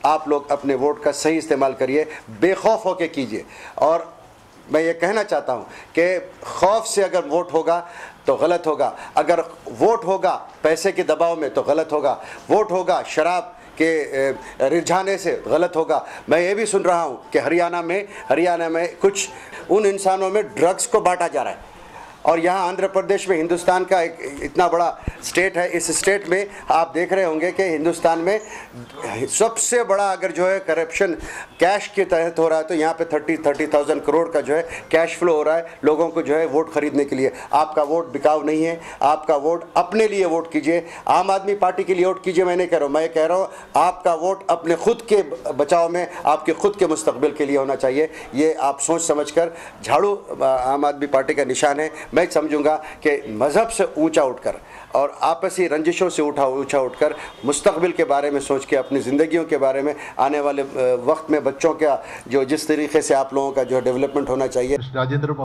आप लोग अपने वोट का सही इस्तेमाल करिए, बेखौफ होकर कीजिए। और मैं ये कहना चाहता हूँ कि खौफ से अगर वोट होगा तो गलत होगा, अगर वोट होगा पैसे के दबाव में तो गलत होगा, वोट होगा शराब के रिझाने से गलत होगा। मैं ये भी सुन रहा हूँ कि हरियाणा में कुछ उन इंसानों में ड्रग्स को बांटा जा रहा है, और यहाँ आंध्र प्रदेश में, हिंदुस्तान का एक इतना बड़ा स्टेट है, इस स्टेट में आप देख रहे होंगे कि हिंदुस्तान में सबसे बड़ा अगर जो है करप्शन कैश के तहत हो रहा है, तो यहाँ पे 30,000 करोड़ का जो है कैश फ्लो हो रहा है लोगों को जो है वोट खरीदने के लिए। आपका वोट बिकाऊ नहीं है, आपका वोट अपने लिए वोट कीजिए, आम आदमी पार्टी के लिए वोट कीजिए। मैं नहीं कह रहा हूँ, मैं कह रहा हूँ आपका वोट अपने खुद के बचाव में, आपके खुद के मुस्तकबिल के लिए होना चाहिए। ये आप सोच समझ कर, झाड़ू आम आदमी पार्टी का निशान है। मैं समझूंगा कि मज़हब से ऊंचा उठकर और आपसी रंजिशों से ऊंचा उठकर मुस्तकबिल के बारे में सोच के, अपनी ज़िंदगियों के बारे में, आने वाले वक्त में बच्चों का जो जिस तरीके से आप लोगों का जो डेवलपमेंट होना चाहिए।